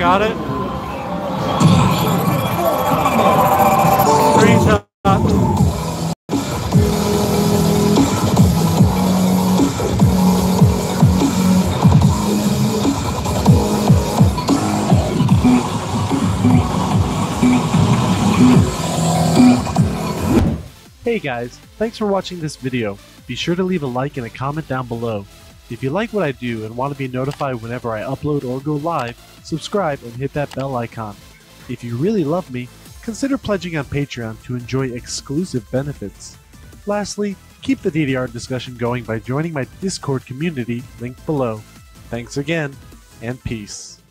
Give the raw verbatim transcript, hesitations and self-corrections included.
got it. Screenshot. Hey guys, thanks for watching this video. Be sure to leave a like and a comment down below. If you like what I do and want to be notified whenever I upload or go live, subscribe and hit that bell icon. If you really love me, consider pledging on Patreon to enjoy exclusive benefits. Lastly, keep the D D R discussion going by joining my Discord community linked below. Thanks again, and peace.